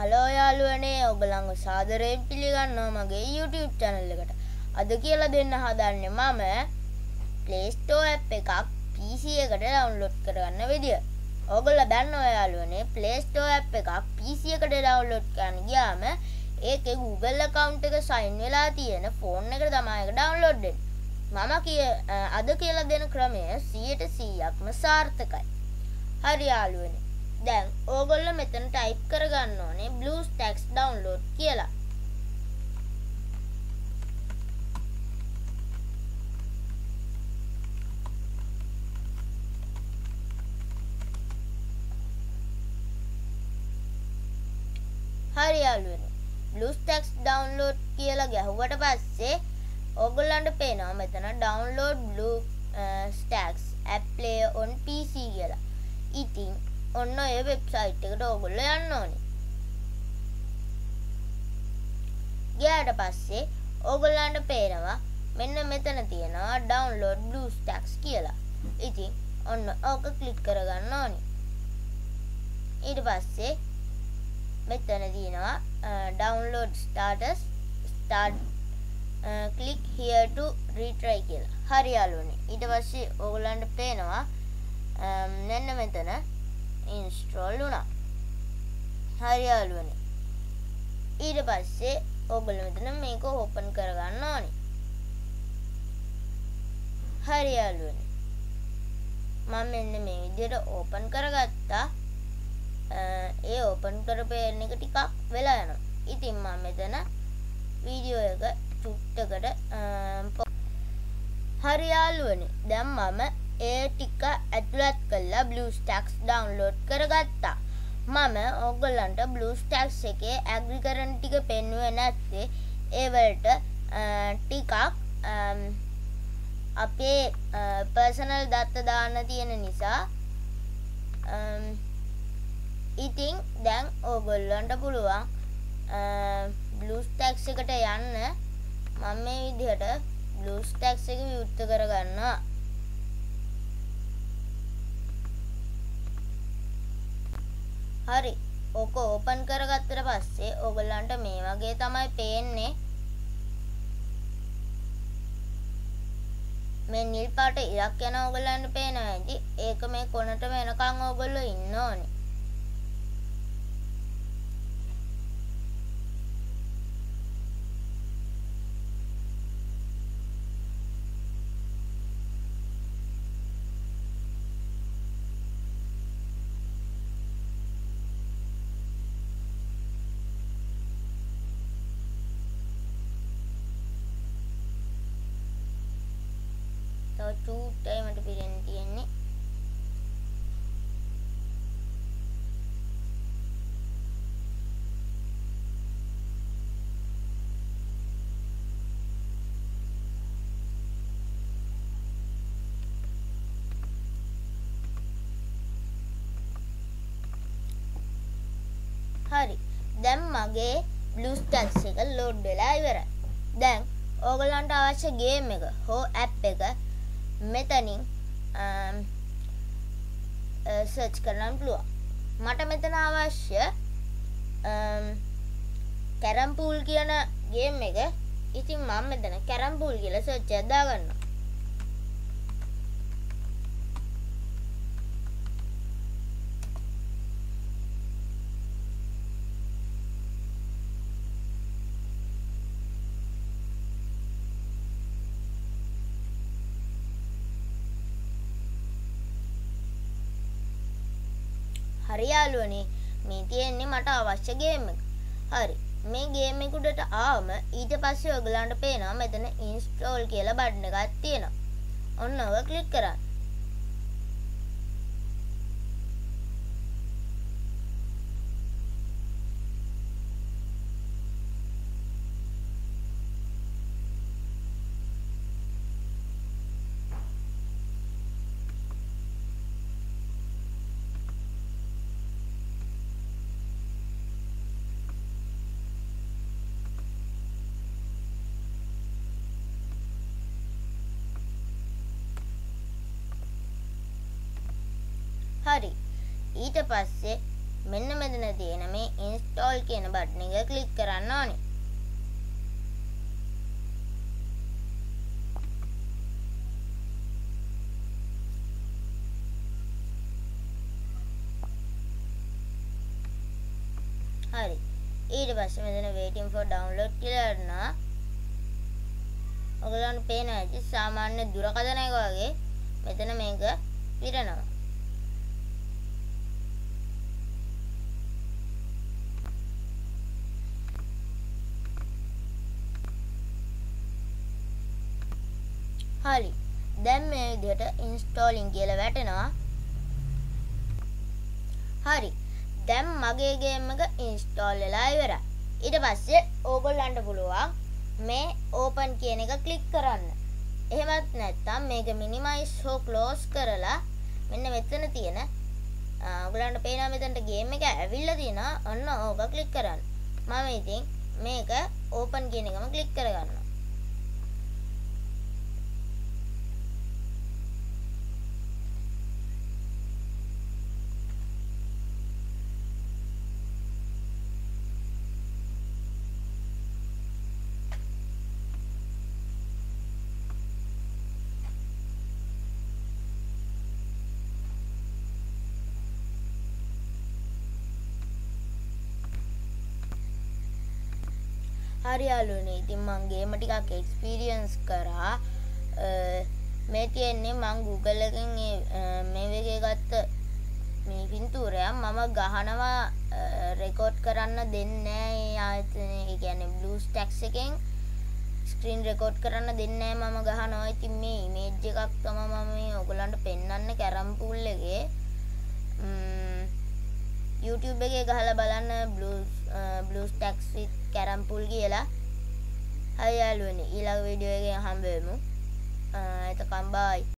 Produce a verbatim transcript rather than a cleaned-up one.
Hello යාළුවනේ ඔයගලන්ව සාදරයෙන් පිළිගන්නවා මගේ YouTube channel එකට. අද කියලා දෙන්න හදන්නේ මම Play Store app එකක් P C එකට download කරගන්න විදිය. ඔයගොල්ලෝ දන්නවා යාළුවනේ Play Store app එකක් P C එකට download කරන්න ගියාම ඒකේ Google account එක sign වෙලා තියෙන phone එකට තමයි ඒක download වෙන්නේ. මම කිය අද කියලා දෙන ක්‍රමය සීයට සීයක්ම සාර්ථකයි. හරි යාළුවනේ. දැන් ඕගොල්ලෝ මෙතන ටයිප් කරගන්න ඕනේ BlueStacks download කියලා. හරි යාළුවනේ. BlueStacks download කියලා ගැහුවට පස්සේ ඕගොල්ලන්ට පේනවා මෙතන download BlueStacks app player on P C කියලා. ඉතින් ඔන්න ඔය වෙබ්සයිට් එකට ඕගොල්ලෝ යන්න ඕනේ. ගියාට පස්සේ ඕගොල්ලන්ට පේනවා මෙන්න මෙතන තියෙනවා download BlueStacks කියලා. ඉතින් ඔන්න ඕක ක්ලික් කරගන්න ඕනේ. ඊට පස්සේ මෙතන තියෙනවා download status start uh, click here to retry කියලා. හරි යාළුවනේ. ඊට පස්සේ ඕගොල්ලන්ට පේනවා මෙන්න මෙතන install වුණා. හරි යාළුවනේ. ඊට පස්සේ ඔයගොල්ලෝ මෙතන මේක open කරගන්න ඕනේ. හරි යාළුවනේ. මම මෙන්න මේ විදිහට open කරගත්තා. ඒ open කරපේන එක ටිකක් වෙලා යනවා. ඉතින් මම මෙතන වීඩියෝ එක චුට්ටකට හරි යාළුවනේ. දැන් මම ඒ ටික ඇතුළත් කරලා BlueStacks download කරගත්තා. මම ඔයගොල්ලන්ට BlueStacks එකේ aggregation ටික පෙන්වුවේ නැත්තේ ඒ වලට ටිකක් අපේ personal data දාන්න තියෙන නිසා. ඉතින් දැන් ඔයගොල්ලන්ට පුළුවන් BlueStacks එකට යන්න. මම මේ විදිහට BlueStacks එක විවෘත කරගන්නවා. හරි. ඕක ඕපන් කරගත්තට පස්සේ ඔයගොල්ලන්ට මේ වගේ තමයි පේන්නේ. මේ නිල් පාට ඉරක් යන ඔයගොල්ලන්ට පේනවා ඇති. ඒක මේ කොනට වෙනකන් ඔයගොල්ලෝ ඉන්න ඕනේ. චූට්ටයි මට පිරෙන්න තියෙන්නේ. හරි. දැන් මගේ BlueStacks එක load වෙලා ඉවරයි. දැන් ඕගොල්ලන්ට අවශ්‍ය game එක හෝ app එක මෙතනින් සර්ච් කරන්න පුළුවන්. මට මෙතන අවශ්‍ය කැරම් පූල් කියන ගේම් එක. ඉතින් මම මෙතන කැරම් පූල් කියලා සර්ච් එකක් දාගන්නවා. හරි යාළුවනේ. මේ තියෙන්නේ මට අවශ්‍ය ගේම් එක. හරි. මේ ගේම් එක උඩට ආවම ඊට පස්සේ ඔයගලන්ට පේනවා මෙතන install කියලා බටන් එකක් තියෙනවා. ඔන්න ඔක ක්ලික් කරන්න. හරි. ඊට පස්සේ මෙන්න මෙතන තියෙන මේ install install කියන බටන් එක ක්ලික් කරන්න ඕනේ. හරි. ඊට පස්සේ මෙතන waiting for download කියලා කරනවා. ඔයගලන්ට පේනවා ඇති සාමාන්‍ය දුරකථනයක වගේ මෙතන මේක පිරෙනවා. හරි. දැන් මේ විදිහට installing කියලා වැටෙනවා. හරි. දැන් මගේ game එක install වෙලා ඉවරයි. ඊට පස්සේ ඕගොල්ලන්ට පුළුවන් මේ open කියන එක click කරන්න. එහෙමත් නැත්නම් මේක minimize හෝ close කරලා මෙන්න මෙතන තියෙන ඔයගොල්ලන්ට පේනවා මෙතනට game එක ඇවිල්ලා තියෙනවා. ඔන්න ඕක click කරන්න. මම ඉතින් මේක open කියන එකම click කරගන්නවා. හරි යාළුවනේ ඉතින් මම ගේම ටිකක් එක්ස්පීරියන්ස් කරා මේ තියෙන්නේ මම Google එකෙන් මේ වගේ ගත්ත මේ පින්තූරයක් මම ගහනවා රෙකෝඩ් කරන්න දෙන්නේ නැහැ ඒ ආයතනයේ ඒ කියන්නේ BlueStacks එකෙන් ස්ක්‍රීන් රෙකෝඩ් කරන්න දෙන්නේ නැහැ මම ගහනවා ඉතින් මේ ඉමේජ් එකක් තමයි මම මේ ඔයගලන්ට පෙන්වන්නේ කැරම් පූල් එකේ YouTube එකේ ගහලා බලන්න blue BlueStacks with carrom pool කියලා. හරි යාළුවනේ ඊළඟ වීඩියෝ එකෙන් හම්බ වෙමු. එතකම් බයි.